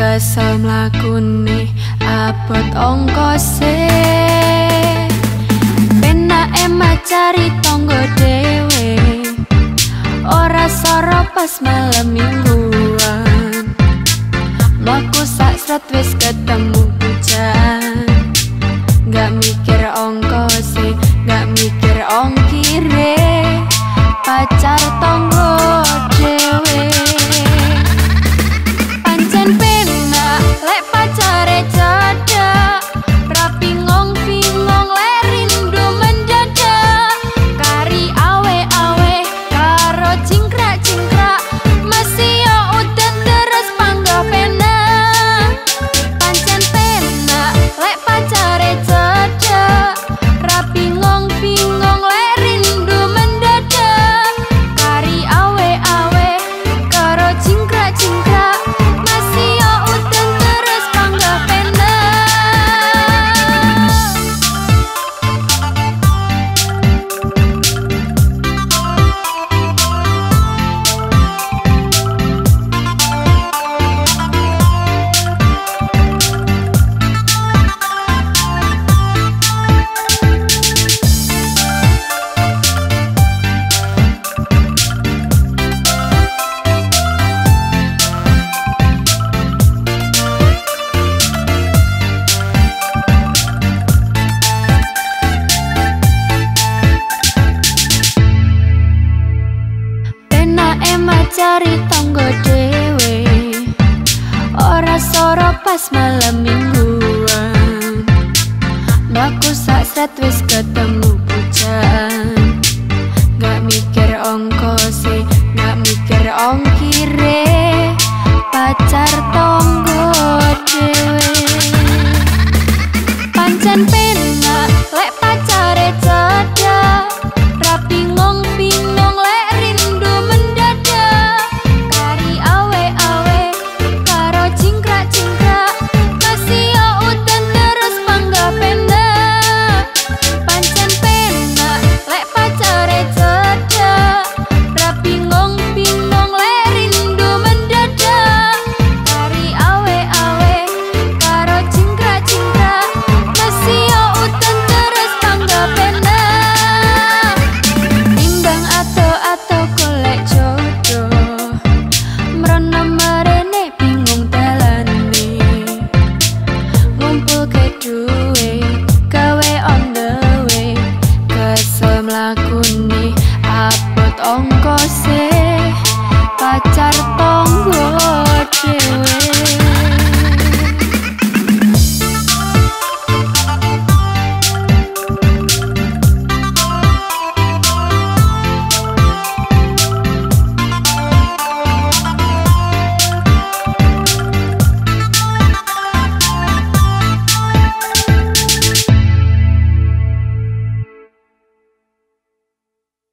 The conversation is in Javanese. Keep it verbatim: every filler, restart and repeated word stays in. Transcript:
kesel mlakune abot ongkose. Penake cari tonggo dhewe ora soro pas malam mingguan. Mlaku sak sret wis ketemu hujan, gak mikir ongkose, gak mikir ongkire, pacar tonggo dhewe. Pancen penak lek pacare cedak, rapi ngong bingong lek rindu mendadak. Kari awe-awe karo cingkrak-cingkrak, masih yo udan terus panggah penak. Pancen penak lek pacare cedak, rapi ngong bingong lek rindu mendadak. Kari awe-awe karo cingkrak-cingkrak, masih yo udan terus panggah penak. Cari tonggo dhewe ora soro pas malam mingguan. Mlaku sak sret wis ketemu hujan, gak mikir ongkose, gak mikir ongkire, pacar tonggo dhewe. Pancen penak lek pacare cedak, rapi ngong bingong lek rindu mendadak. Kari awe-awe karo cingkrak-cingkrak, masih yo udan terus panggah penak. Pancen penak lek pacare cedak, rapi ngong bingong lek rindu mendadak. Kari awe-awe karo cingkrak-cingkrak, masih yo udan terus panggah penak. Timbang ato-ato golek jodoh, mrono merene bingung dalane. Ngumpul ke duwe gawe on the way, kesel mlakune abot ongkose.